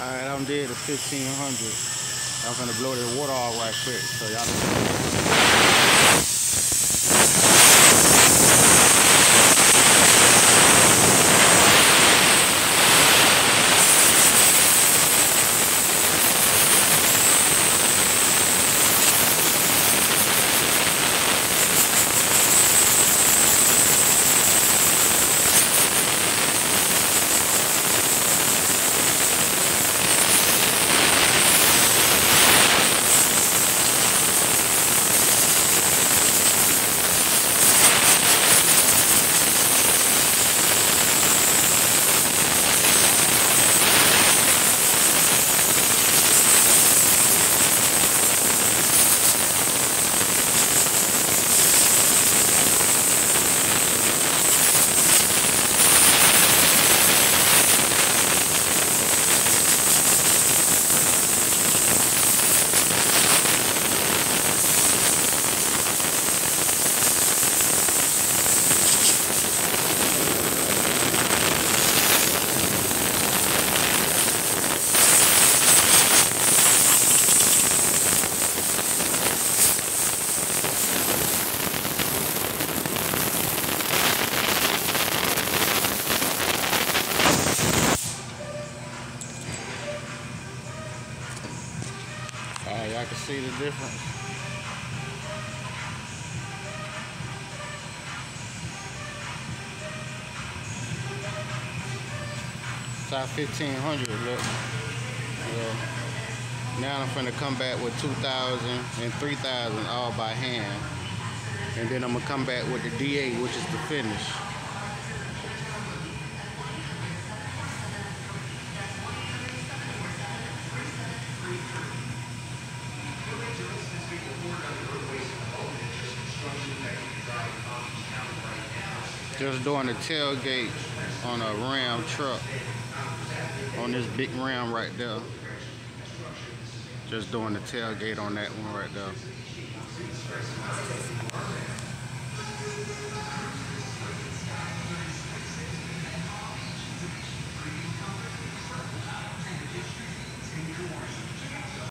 Alright, I done did the 1500. I'm gonna blow this water off right quick so y'all y'all can see the difference. Size 1500, look. Now I'm finna come back with 2000 and 3000 all by hand. And then I'm gonna come back with the D8, which is the finish. Just doing the tailgate on a Ram truck, on this big Ram right there. Just doing the tailgate on that one right there.